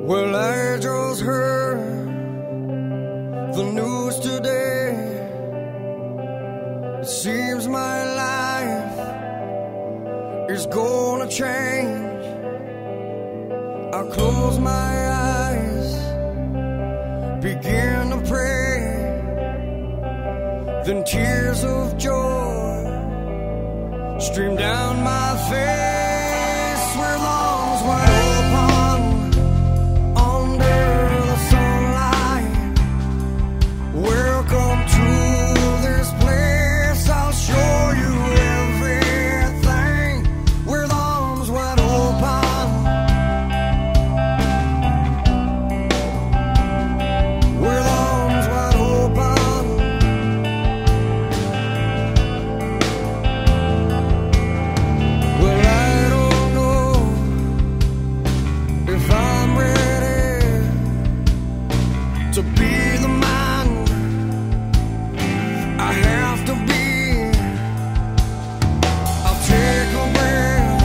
Well, I just heard the news today. It seems my life is gonna change. I close my eyes, begin to pray, then tears of joy stream down my face. Where lungs wide open under the sunlight. Welcome to this place, I'll show you everything. With arms wide open, with arms wide open. Well, I don't know if I'm ready to be the man I have to be. I'll take a breath,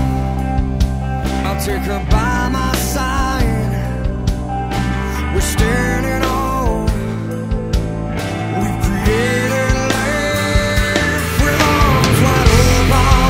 I'll take her by my side. We're standing